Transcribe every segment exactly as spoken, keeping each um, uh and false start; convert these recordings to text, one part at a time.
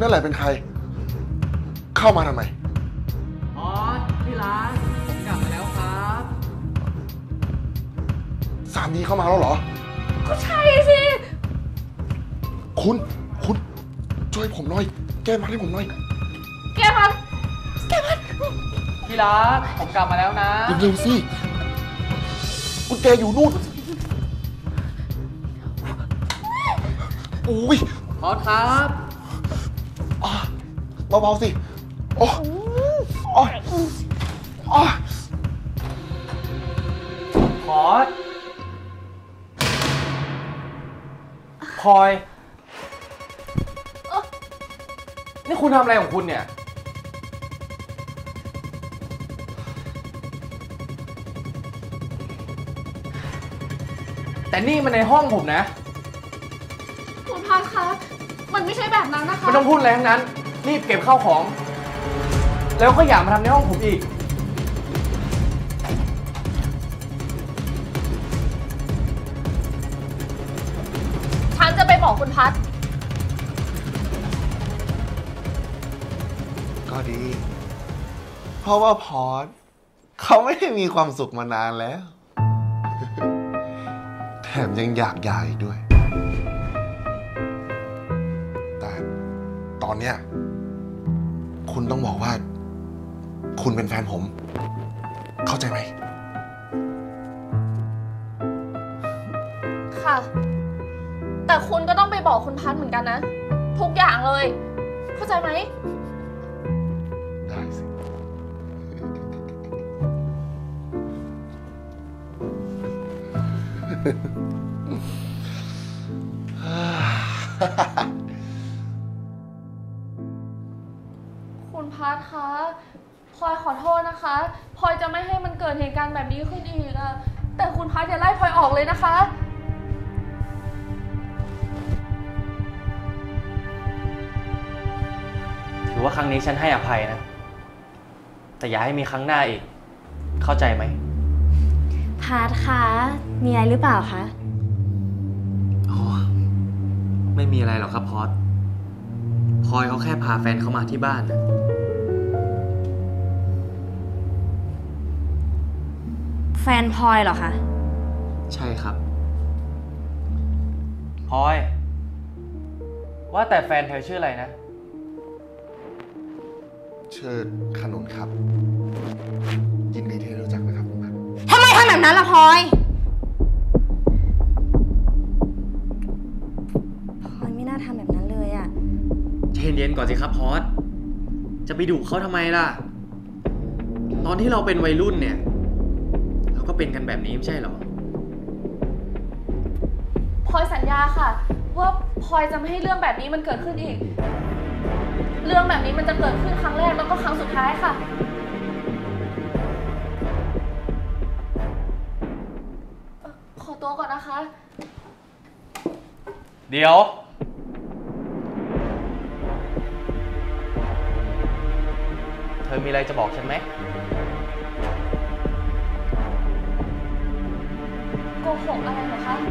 นั่นแหละเป็นใครเข้ามาทำไมอ๋อที่ร้านผมกลับมาแล้วครับสามีเข้ามาแล้วเหรอก็ใช่สิคุณคุณช่วยผมหน่อยแก้มัดให้ผมหน่อยแก้มัดแก้มัดที่รักผมกลับมาแล้วนะเร็วๆสิกุญแจอยู่นู่นโอ้ยพอดครับเบาๆสิโอ้โอ้โอ้พอดพลอยนี่คุณทำอะไรของคุณเนี่ยแต่นี่มันในห้องผมนะคุณพัดคะมันไม่ใช่แบบนั้นนะคะไม่ต้องพูดอะไรทั้งนั้นรีบเก็บข้าวของแล้วก็อย่ามาทำในห้องผมอีกฉันจะไปบอกคุณพัดก็ดีเพราะว่าพอดเขาไม่ได้มีความสุขมานานแล้วแถมยังอยากยายด้วยแต่ตอนเนี้ยคุณต้องบอกว่าคุณเป็นแฟนผมเข้าใจไหมค่ะแต่คุณก็ต้องไปบอกคุณพัดเหมือนกันนะทุกอย่างเลยเข้าใจไหมได้สิคุณพัดคะพลอยขอโทษนะคะพลอยจะไม่ให้มันเกิดเหตุการณ์แบบนี้ขึ้นอีกอะแต่คุณพัดอย่าไล่พลอยออกเลยนะคะถือว่าครั้งนี้ฉันให้อภัยนะแต่อย่าให้มีครั้งหน้าอีกเข้าใจไหมพัดคะมีอะไรหรือเปล่าคะอ๋อไม่มีอะไรหรอกครับพอดพลอยเขาแค่พาแฟนเขามาที่บ้านนะแฟนพลอยเหรอคะใช่ครับพลอยว่าแต่แฟนเธอชื่ออะไรนะชื่อขนุนครับยินดีที่รู้จักนะครับคุณพัดทำไมทำแบบนั้นล่ะพลอยพลอยไม่น่าทำแบบนั้นเลยอะใจเย็นๆก่อนสิครับพอดจะไปดุเขาทำไมล่ะตอนที่เราเป็นวัยรุ่นเนี่ยเราก็เป็นกันแบบนี้ไม่ใช่หรอพลอยสัญญาค่ะว่าพลอยจะไม่ให้เรื่องแบบนี้มันเกิดขึ้นอีกเรื่องแบบนี้มันจะเกิดขึ้นครั้งแรกแล้วก็ครั้งสุดท้ายค่ะขอตัวก่อนนะคะเดี๋ยวเธอมีอะไรจะบอกฉันไหมโกหกอะไรเหรอคะ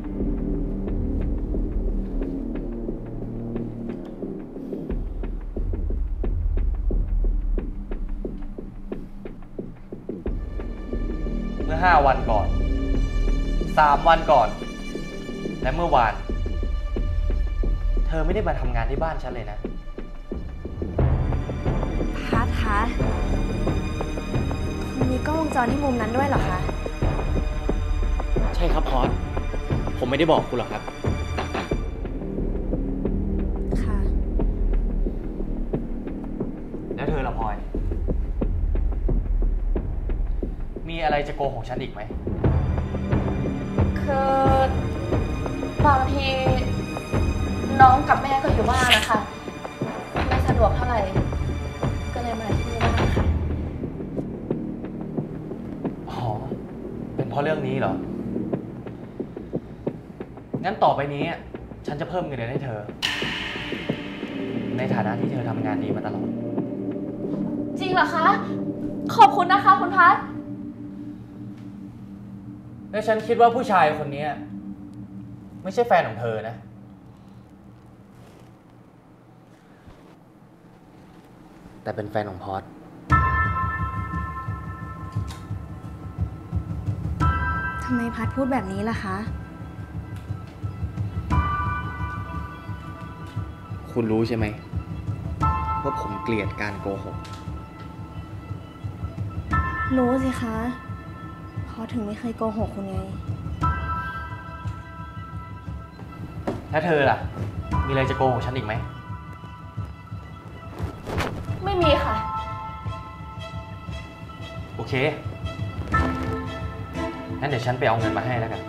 เมื่อห้าวันก่อนสามวันก่อนและเมื่อวานเธอไม่ได้มาทำงานที่บ้านฉันเลยนะพัดคะคุณมีกล้องวงจรที่มุมนั้นด้วยเหรอคะใช่ครับพอดผมไม่ได้บอกคุณหรอกครับค่ะแล้วเธอละพลอยมีอะไรจะโกหกฉันอีกไหมคือบางทีน้องกับแม่ก็อยู่บ้านนะคะไม่สะดวกเท่าไหร่ก็เลยมาที่บ้านค่ะอ๋อเป็นเพราะเรื่องนี้เหรองั้นต่อไปนี้ฉันจะเพิ่มเงินเดือนให้เธอในฐานะที่เธอทำงานดีมาตลอดจริงเหรอคะขอบคุณนะคะคุณพัดแล้วฉันคิดว่าผู้ชายคนนี้ไม่ใช่แฟนของเธอนะแต่เป็นแฟนของพอดทำไมพัดพูดแบบนี้ล่ะคะคุณรู้ใช่ไหมว่าผมเกลียดการโกหกรู้สิคะเพราะถึงไม่เคยโกหกคุณไงแล้วเธอล่ะ มีอะไรจะโกหกฉันอีกไหมไม่มีค่ะโอเค งั้นเดี๋ยวฉันไปเอาเงินมาให้แล้วกัน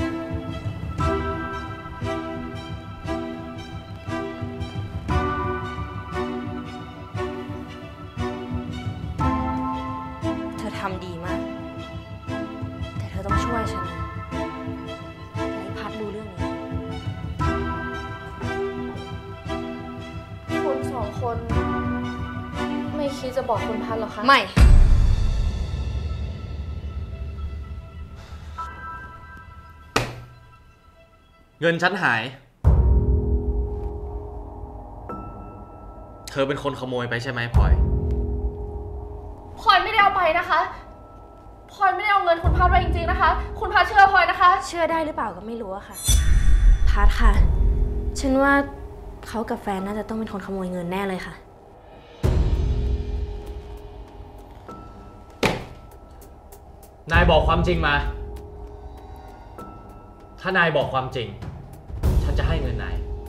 เธอทำดีมาก แต่เธอต้องช่วยฉันนะอย่าให้พัดรู้เรื่องนี้คุณสองคนไม่คิดจะบอกคุณพัดหรอคะไม่เงินฉันหาย เธอเป็นคนขโมยไปใช่ไหมพลอยพลอยไม่ได้เอาไปนะคะพลอยไม่ได้เอาเงินคุณพัดไปจริงๆนะคะ คุณพัดเชื่อพลอยนะคะเชื่อได้หรือเปล่าก็ไม่รู้อะค่ะ พัดค่ะ ฉันว่าเขากับแฟนน่าจะต้องเป็นคนขโมยเงินแน่เลยค่ะนายบอกความจริงมา ถ้านายบอกความจริง ฉันจะให้เงินนาย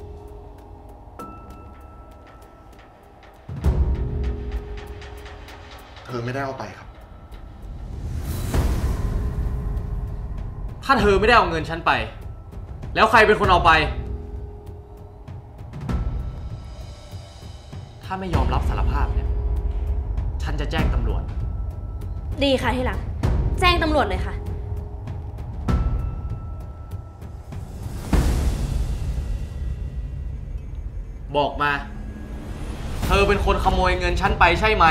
เธอไม่ได้เอาไปครับถ้าเธอไม่ได้เอาเงินฉันไป แล้วใครเป็นคนเอาไป ถ้าไม่ยอมรับสารภาพเนี่ย ฉันจะแจ้งตำรวจดีค่ะที่หลัง แจ้งตำรวจเลยค่ะบอกมา เธอเป็นคนขโมยเงินฉันไปใช่ไหม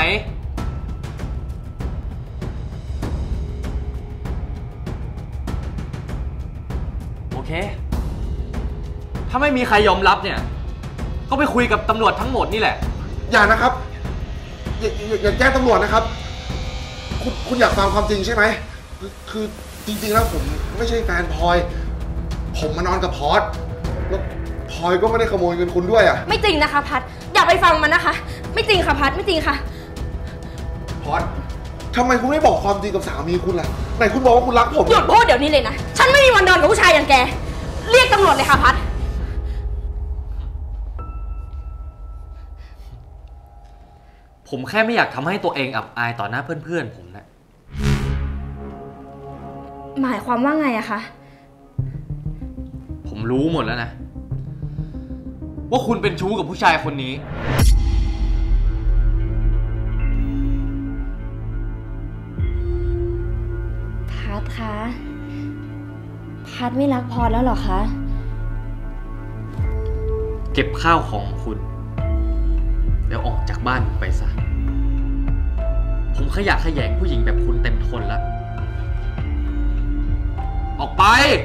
โอเค ถ้าไม่มีใครยอมรับเนี่ย ก็ไปคุยกับตำรวจทั้งหมดนี่แหละอย่านะครับ อย่าอย่าอย่าแจ้งตำรวจนะครับ คุณคุณอยากฟังความจริงใช่ไหมคือคือจริงๆแล้วผมไม่ใช่แฟนพลอย ผมมานอนกับพอสแล้วพลอยก็ไม่ได้ขโมยเงินคุณด้วยอ่ะไม่จริงนะคะพัด อย่าไปฟังมันนะคะ ไม่จริงค่ะพัด ไม่จริงค่ะพอสทำไมคุณไม่บอกความจริงกับสามีคุณล่ะไหนคุณบอกว่าคุณรักผมหยุดพูดเดี๋ยวนี้เลยนะ ฉันไม่มีวันนอนกับผู้ชายอย่างแก เรียกตำรวจเลยค่ะพัดผมแค่ไม่อยากทำให้ตัวเองอับอายต่อหน้าเพื่อนๆผมนะหมายความว่าไงอะคะผมรู้หมดแล้วนะ ว่าคุณเป็นชู้กับผู้ชายคนนี้พัดคะ พัดไม่รักพอแล้วเหรอคะเก็บข้าวของคุณ แล้วออกจากบ้านผมไปซะ ผมขยะแขยงผู้หญิงแบบคุณเต็มทนแล้ว ออกไป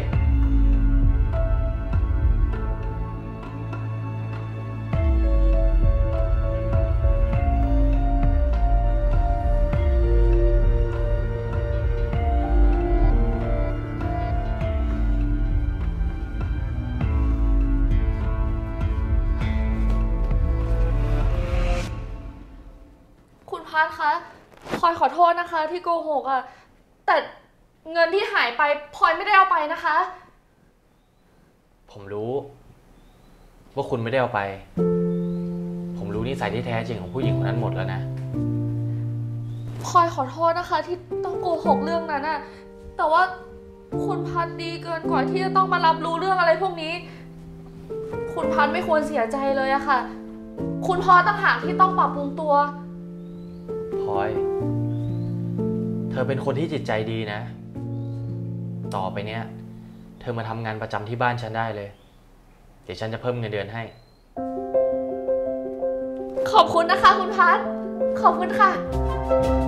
คุณพัดคะพลอยขอโทษนะคะ ที่โกหกอะแต่เงินที่หายไปพลอยไม่ได้เอาไปนะคะผมรู้ ว่าคุณไม่ได้เอาไป ผมรู้นิสัยที่แท้จริงของผู้หญิงคนนั้นหมดแล้วนะพลอยขอโทษนะคะ ที่ต้องโกหกเรื่องนั้นอะแต่ว่าคุณพัดดีเกินกว่าที่จะต้องมารับรู้เรื่องอะไรพวกนี้ คุณพัดไม่ควรเสียใจเลยอะค่ะ คุณพอต่างหากที่ต้องปรับปรุงตัวพลอย เธอเป็นคนที่จิตใจดีนะ ต่อไปเนี้ย เธอมาทำงานประจำที่บ้านฉันได้เลย เดี๋ยวฉันจะเพิ่มเงินเดือนให้ขอบคุณนะคะ คุณพัดขอบคุณค่ะ